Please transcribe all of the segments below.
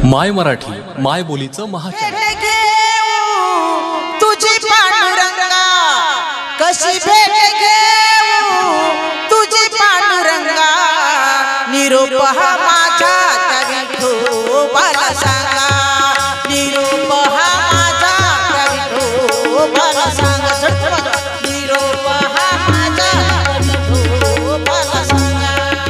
माय मराठी माय बोलीचं महाचॅनल। तुझी पांडुरंगा कशी भेट घेऊ, तुझी पांडुरंगा निरोप हा माझा त्या विठोबाला सांगा, निरोप हा माझा त्या विठोबाला सांगा, निरोप हा माझा त्या विठोबाला सांगा,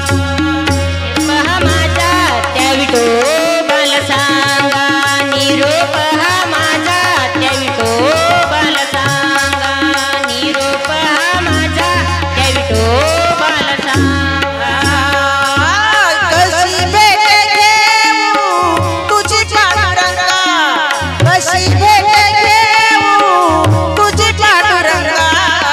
हा माझा त्या विठोबाला सांगा, निरोप हा माझा त्या विठोबाला सांगा, निरोप हा माझा त्या विठोबाला सांगा। कशी भेट घेऊ तुझी पांडुरंगा, कशी भेट घेऊ तुझी पांडुरंगा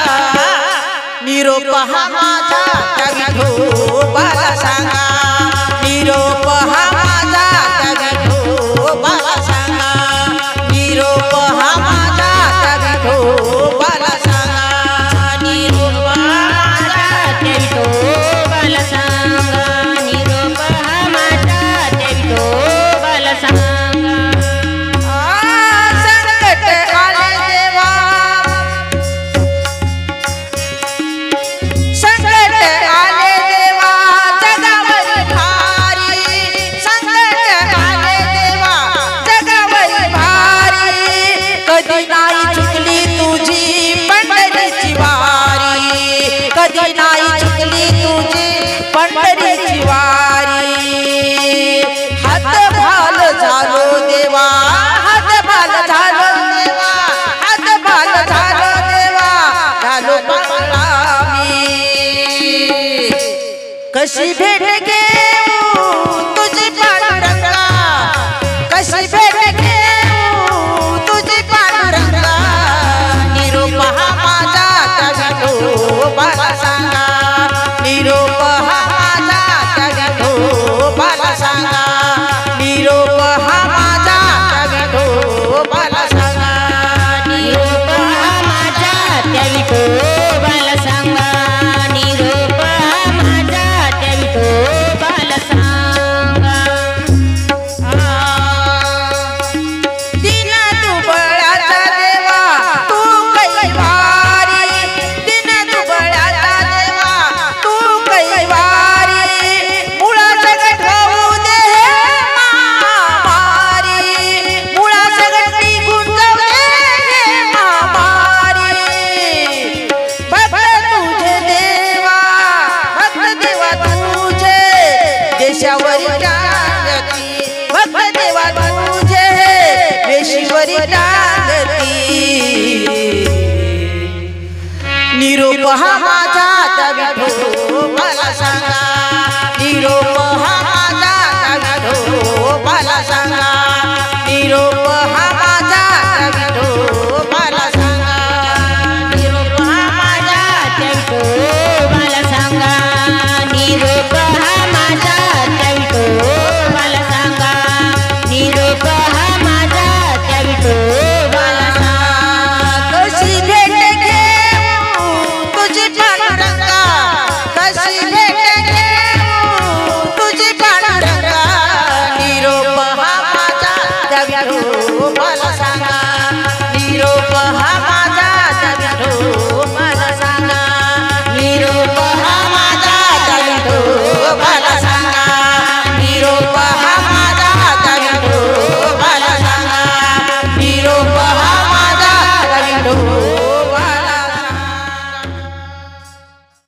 निरोप हा माझा त्या विठोबाला सांगा, निरोप हा माझा त्या विठोबाला सांगा, निरोप हा माझा त्या विठोबाला सांगा, निरोप हा माझा त्या विठोबाला सांगा, निरोप हा माझा त्या विठोबाला सांगा। संकट आले देवा, संकट आले देवा जगावर भारी, संकट आले देवा जगावर भारी, कधी नाही चुकली तुझी पंढरीची वारी, कधी नाही चुकली तुझी पंढरीची वारी, हातभाल झालो देवा, हातभाल झालो देवा, हातभाल झालो देवा, झालो पांगळामी। कशी भेट घेऊ तुझी पांडुरंगा, कशी भेट घेऊ तुझी पांडुरंगा निरोप हा माझा त्या विठोबाला सांगा, निरोप हा माझा त्या विठोबाला सांगा, निरोप हा माझा त्या विठोबाला सांगा, निरोप हा माझा त्या विठोबाला सांगा, निरोप हा माझा त्या विठोबाला सांगा। दिन दुबळाचा देवा तू कैवारी, दिन दुबळाचा देवा तू कैवारी, मुळा सगट होऊ दे महामारी, मुळा सगट निघून जाऊ दे महामारी, भक्त तुझे देवा, भक्त देवा तुझे देशावरी टांगती, भक्त देवा तुझे देशावरी टांगती, निरोप हा माझा त्या विठोबाला सांगा,